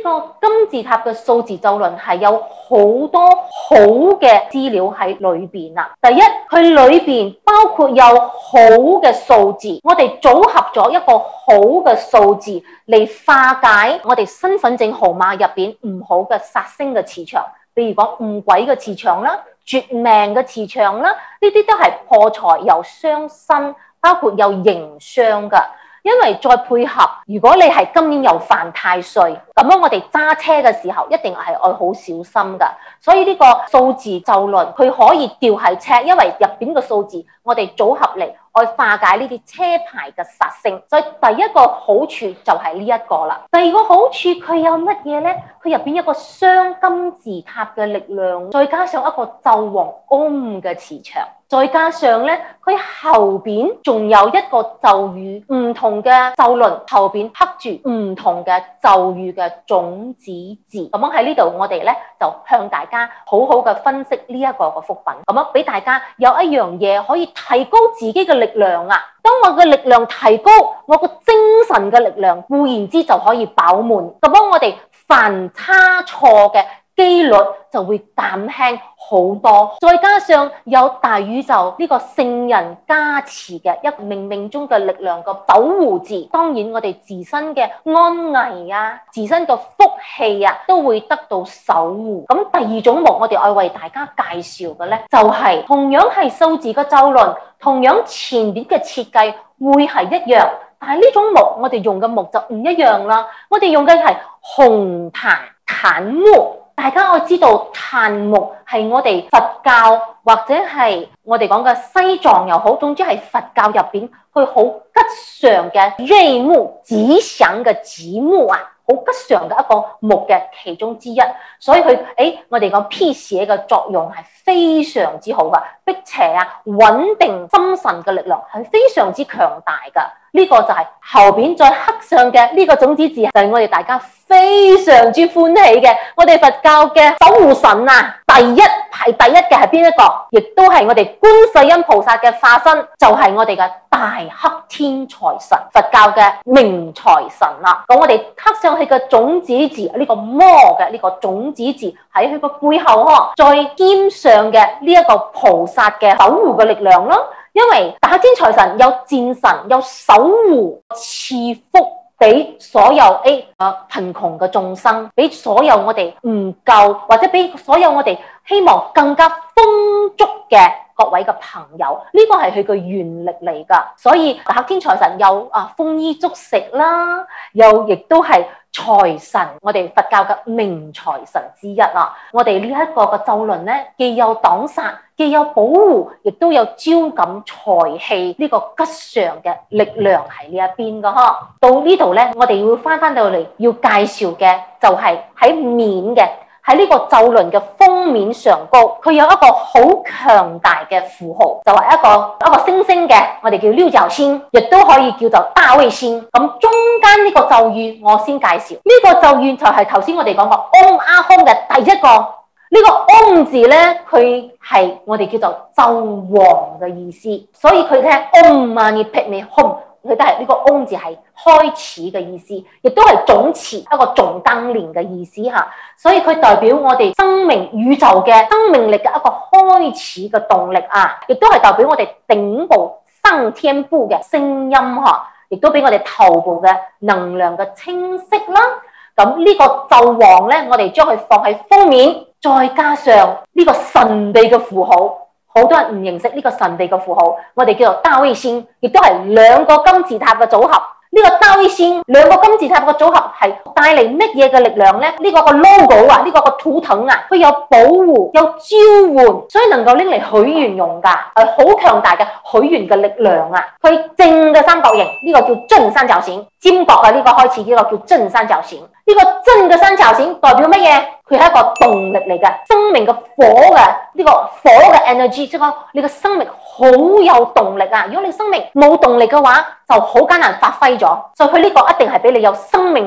個金字塔嘅數字咒論係有好多好嘅資料喺裏邊啊。第一，佢裏邊包括有好嘅數字，我哋組合咗一個好嘅數字嚟化解我哋身份證號碼入邊唔好嘅殺星嘅磁場，比如講誤軌嘅磁場啦、絕命嘅磁場啦，呢啲都係破財又傷身，包括有刑傷㗎。因為再配合，如果你係今年又犯太歲，咁樣我哋揸車嘅時候一定係要好小心㗎。所以呢個數字咒論，佢可以吊喺車，因為入邊嘅數字我哋組合嚟，去化解呢啲車牌嘅殺星。所以第一個好處就係呢一個啦。第二個好處佢有乜嘢呢？佢入邊一個雙金字塔嘅力量，再加上一個紂王 Om 嘅磁場。再加上咧，佢後邊仲有一個咒語，唔同嘅咒論後邊刻住唔同嘅咒語嘅種子字。咁樣喺呢度，我哋咧就向大家好好嘅分析呢一個嘅福分。咁樣俾大家有一樣嘢可以提高自己嘅力量啊！當我嘅力量提高，我個精神嘅力量固然之就可以飽滿。咁樣我哋犯差錯嘅機率就會減輕好多，再加上有大宇宙呢個聖人加持嘅一個冥冥中嘅力量嘅保護字，當然我哋自身嘅安危啊、自身嘅福氣啊都會得到守護。咁第二種目我哋愛為大家介紹嘅咧，就係同樣係數字嘅咒論，同樣前邊嘅設計會係一樣，但係呢種木我哋用嘅木就唔一樣啦。我哋用嘅係紅檀木。大家我知道檀木係我哋佛教或者係我哋講嘅西藏又好，總之係佛教入邊佢好吉祥嘅瑞木、吉祥嘅子木啊，好吉祥嘅一個木嘅其中之一，所以佢我哋講辟邪嘅作用係非常之好噶，辟邪啊穩定心神嘅力量係非常之強大噶。呢個就係後邊再刻上嘅呢個種子字，就係我哋大家非常之歡喜嘅，我哋佛教嘅守護神啊，排第一嘅係邊一個？亦都係我哋觀世音菩薩嘅化身，就係我哋嘅大黑天財神，佛教嘅明財神啦。咁我哋刻上去嘅種子字，呢個魔嘅呢個種子字喺佢個背後再兼上嘅呢一個菩薩嘅守護嘅力量咯。因為大黑天財神有戰神，有守護賜福俾所有貧窮嘅眾生，俾所有我哋唔夠或者俾所有我哋希望更加豐足嘅各位嘅朋友，呢個係佢嘅願力嚟㗎。所以大黑天財神有豐衣足食啦，又亦都係財神，我哋佛教嘅明財神之一啊。我哋呢一個嘅咒論咧，既有擋殺，既有保護，亦都有招感財氣呢個吉祥嘅力量喺呢一邊㗎呵。到呢度咧，我哋要翻到嚟要介紹嘅就係喺面嘅。喺呢個咒論嘅封面上高，佢有一個好強大嘅符號，就係一個星星嘅，我哋叫六角星，亦都可以叫做大衛星。咁中間呢個咒語我先介紹，呢個咒語就係頭先我哋講過 Om 阿空嘅第一個。呢個 Om 字咧，佢係我哋叫做紂王嘅意思，所以佢聽 Om Mani Padme Hum，佢都係呢個 Om 字係開始嘅意思，亦都係總詞一個總當年嘅意思嚇，所以佢代表我哋生命宇宙嘅生命力嘅一個開始嘅動力啊，亦都係代表我哋頂部上天部嘅聲音嚇，亦都俾我哋頭部嘅能量嘅清晰啦。咁呢個紂王咧，我哋將佢放喺封面，再加上呢個神秘嘅符號。好多人唔認識呢個神秘嘅符號，我哋叫做大衛星，亦都係兩個金字塔嘅組合。呢個大衛星兩個金字塔嘅組合係帶嚟乜嘢嘅力量呢？呢個個 logo 啊，呢個個圖騰啊，佢有保護、有召喚，所以能夠拎嚟許願用㗎，好強大嘅許願嘅力量啊！佢正嘅三角形，呢個叫正三角形，尖角嘅呢個開始呢個叫正三角形。呢個正嘅三角形代表乜嘢？佢係一個動力嚟嘅，生命嘅火嘅呢個火嘅 energy， 即係你嘅生命好有動力啊！如果你生命冇動力嘅話，就好艱難發揮咗。所以佢呢個一定係俾你有生命力，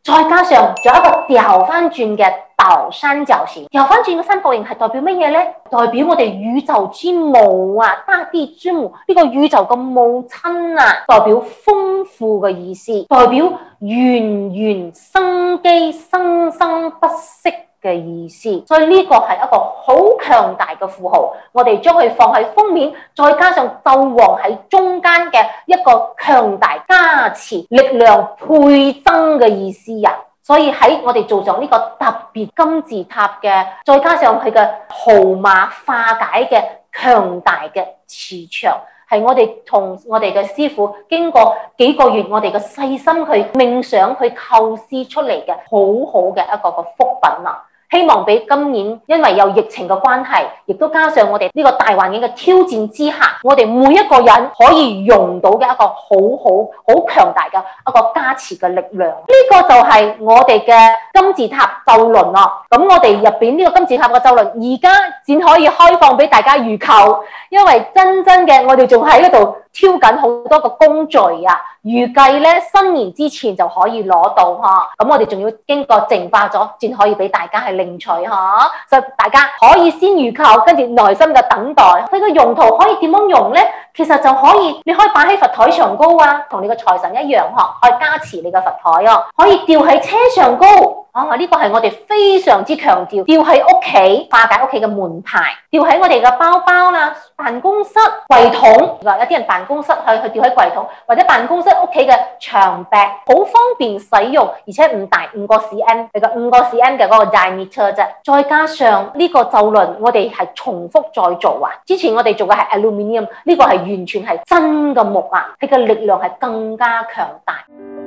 再加上仲有一個調翻轉嘅倒三角形，調翻轉嘅三角形係代表乜嘢呢？代表我哋宇宙之母啊，大地之母，呢個宇宙嘅母親啊，代表豐富嘅意思，代表源源生機、生生不息嘅意思。所以呢個係一個好強大嘅符號，我哋將佢放喺封面，再加上紂王喺中間嘅一個強大加持、力量倍增嘅意思啊！所以喺我哋做上呢個特別金字塔嘅，再加上佢嘅號碼化解嘅強大嘅磁場，係我哋同我哋嘅師傅經過幾個月我哋嘅細心去冥想去構思出嚟嘅好好嘅一個福品啊！希望俾今年因為有疫情嘅關係，亦都加上我哋呢個大環境嘅挑戰之下，我哋每一個人可以用到嘅一個好強大嘅一個加持嘅力量。呢個就係我哋嘅金字塔咒輪咯。咁我哋入邊呢個金字塔嘅咒輪，而家先可以開放俾大家預購，因為真嘅我哋仲喺嗰度挑緊好多個工序啊。預計咧新年之前就可以攞到嚇，咁我哋仲要經過淨化咗，先可以俾大家係領取嚇，所以大家可以先預購，跟住耐心嘅等待。佢個用途可以點樣用咧？其實就可以，你可以擺喺佛台上高啊，同你個財神一樣嗬，可以加持你個佛台啊，可以吊喺車上高。呢個係我哋非常之強調，吊喺屋企化解屋企嘅門牌，吊喺我哋嘅包包啦、辦公室櫃桶，有啲人辦公室去吊喺櫃桶，或者辦公室屋企嘅牆壁，好方便使用，而且唔大，5個 cm， 係個5個 cm 嘅嗰個 diameter 啫。再加上呢個咒輪，我哋係重複再做啊。之前我哋做嘅係 aluminium， 呢個係完全係真嘅木啊，佢嘅力量係更加強大。